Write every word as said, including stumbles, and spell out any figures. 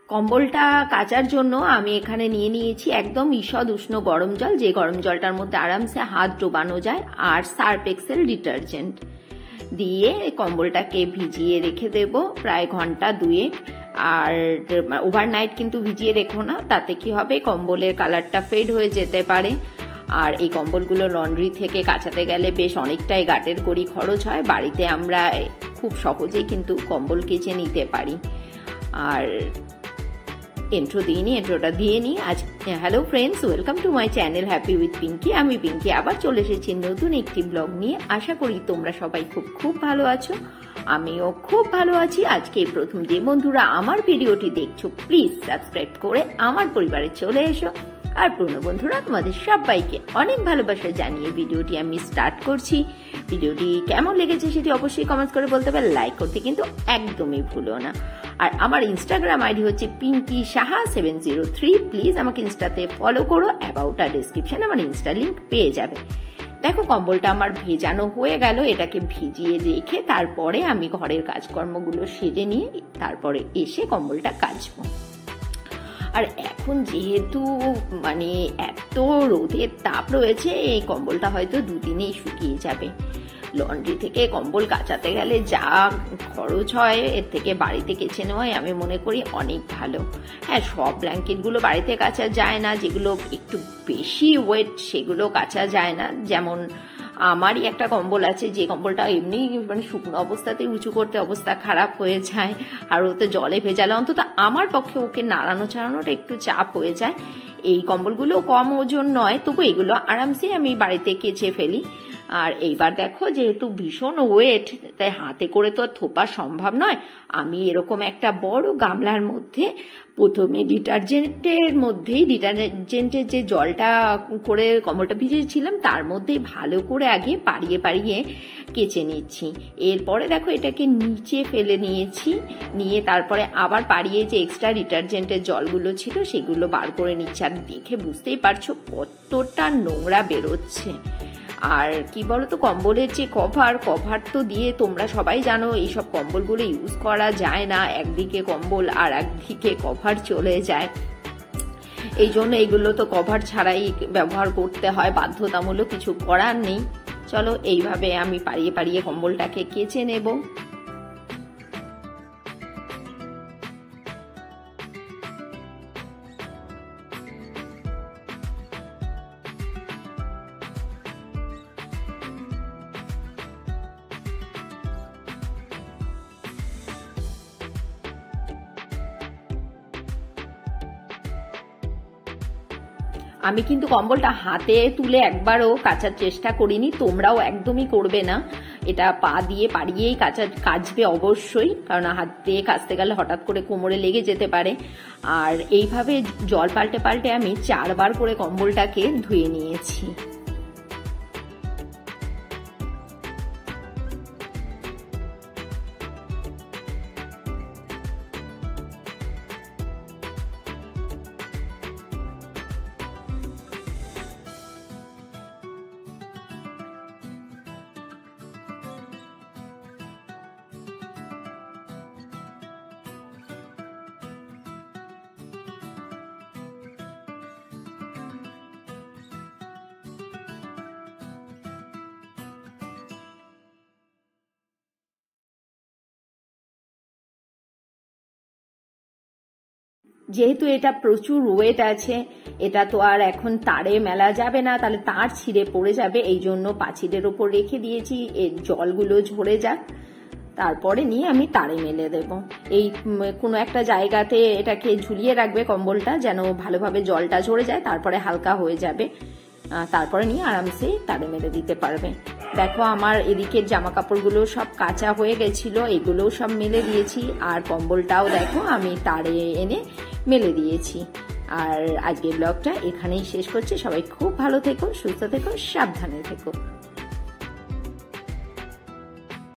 কম্বলটা কাচার জন্য আমি এখানে নিয়ে নিয়েছি একদম ঈষৎ উষ্ণ গরম জল, যে গরম জলটার মধ্যে আরামসে হাত ডোবানো যায়, আর সার্ফ এক্সেল ডিটারজেন্ট দিয়ে কম্বলটাকে ভিজিয়ে রেখে দেব প্রায় ঘন্টা দুয়ে। আর ওভারনাইট কিন্তু ভিজিয়ে রেখো না, তাতে কি হবে কম্বলের কালারটা ফেড হয়ে যেতে পারে। আর এই কম্বলগুলো লন্ড্রি থেকে কাচাতে গেলে বেশ অনেকটাই গাটের কড়ি খরচ হয়, বাড়িতে আমরা খুব সহজেই কিন্তু কম্বল কেচে নিতে পারি। আর ইন্ট্রো দিয়ে নি ইন্ট্রোটা দিয়ে নি আজ। Hello friends, welcome to my channel happy with Pinky. আমি পিঙ্কি আবার চলে এসেছি নতুন একটি ব্লগ নিয়ে। আশা করি তোমরা সবাই খুব খুব ভালো আছো, আমিও খুব ভালো আছি। আজকে প্রথম যে বন্ধুরা আমার ভিডিওটি দেখছো, প্লিজ সাবস্ক্রাইব করে আমার পরিবারে চলে এসো। আর পুরনো বন্ধুরা তোমাদের সবাইকে অনেক ভালোবাসা জানিয়ে ভিডিওটি আমি স্টার্ট করছি। ভিডিওটি কেমন লেগেছে সেটি অবশ্যই কমেন্ট করে বলতে পারো, লাইক করতে কিন্তু একদমই ভুলো না। আর আমার ইনস্টাগ্রাম আইডি হচ্ছে Pinky Saha seven zero three. Please আমাকে ইনস্টাতে ফলো করো, অ্যাবাউট আর ডিসক্রিপশনে আমার ইনস্টা লিঙ্ক পেয়ে যাবে। দেখো কম্বলটা আমার ভেজানো হয়ে গেল, এটাকে ভিজিয়ে রেখে তারপরে আমি ঘরের কাজকর্মগুলো সেরে নিয়ে তারপরে এসে কম্বলটা কাচবো। আর এখন যেহেতু মানে এত রোদের তাপ রয়েছে, এই কম্বলটা হয়তো দুদিনেই শুকিয়ে যাবে। লন্ড্রি থেকে কম্বল কাচাতে গেলে যা খরচ হয়, এর থেকে বাড়িতে কেচে নেওয়াই আমি মনে করি অনেক ভালো। হ্যাঁ, সব ব্ল্যাঙ্কেটগুলো বাড়িতে কাচা যায় না, যেগুলো একটু বেশি ওয়েট সেগুলো কাচা যায় না। যেমন আমারই একটা কম্বল আছে, যে কম্বলটা এমনি মানে শুকনো অবস্থাতে উঁচু করতে অবস্থা খারাপ হয়ে যায়, আর ওতে জলে ভেজালে অন্তত আমার পক্ষে ওকে নাড়ানো চাড়ানোটা একটু চাপ হয়ে যায়। এই কম্বলগুলো কম ওজন নয়, তবু এগুলো আরামসে আমি বাড়িতে কেচে ফেলি। আর এইবার দেখো যেহেতু ভীষণ ওয়েট, তাই হাতে করে তো আর থোপা সম্ভব নয়। আমি এরকম একটা বড় গামলার মধ্যে প্রথমে ডিটারজেন্টের মধ্যেই ডিটারজেন্টের যে জলটা করে কম্বলটা ভিজিয়েছিলাম তার মধ্যেই ভালো করে আগে পাড়িয়ে পাড়িয়ে কেচে নিচ্ছি। এরপরে দেখো এটাকে নিচে ফেলে নিয়েছি, নিয়ে তারপরে আবার পাড়িয়ে যে এক্সট্রা ডিটারজেন্টের জলগুলো ছিল সেগুলো বার করে নিচ্ছি। আর দেখে বুঝতেই পারছো কতটা নোংরা বেরোচ্ছে। আর কি বলতো, কম্বলের যে কভার কভার তো দিয়ে তোমরা সবাই জানো এইসব কম্বলগুলো ইউজ করা যায় না, একদিকে কম্বল আর একদিকে কভার চলে যায়। এই জন্য এগুলো তো কভার ছাড়াই ব্যবহার করতে হয়, বাধ্যতামূলক, কিছু করার নেই। চলো এইভাবে আমি পাড়িয়ে পাড়িয়ে কম্বলটাকে কেচে নেব। আমি কিন্তু কম্বলটা হাতে তুলে একবারও কাচার চেষ্টা করিনি, তোমরাও একদমই করবে না। এটা পা দিয়ে পাড়িয়েই কাচা কাচবে অবশ্যই, কারণ হাত দিয়ে কাচতে গেলে হঠাৎ করে কোমরে লেগে যেতে পারে। আর এইভাবে জল পাল্টে পাল্টে আমি চারবার করে কম্বলটাকে ধুয়ে নিয়েছি। যেহেতু এটা প্রচুর ওয়েট আছে, এটা তো আর এখন তারে মেলা যাবে না, তাহলে তার ছিঁড়ে পড়ে যাবে। এই জন্য পাঁচিলের ওপর রেখে দিয়েছি, এর জলগুলো ঝরে যাক, তারপরে নিয়ে আমি তারে মেলে দেব। এই কোনো একটা জায়গাতে এটাকে ঝুলিয়ে রাখবে কম্বলটা, যেন ভালোভাবে জলটা ঝরে যায়, তারপরে হালকা হয়ে যাবে, তারপরে নিয়ে আরামসে তারে মেলে দিতে পারবে। দেখো আমার এদিকের জামা কাপড়গুলো সব কাঁচা হয়ে গেছিল, এগুলোও সব মেলে দিয়েছি। আর কম্বলটাও দেখো আমি তারে এনে মেলে দিয়েছি। আর আজকের ব্লগটা এখানেই শেষ করছি। সবাই খুব ভালো থেকো, সুস্থ থেকো, সাবধানে থেকো।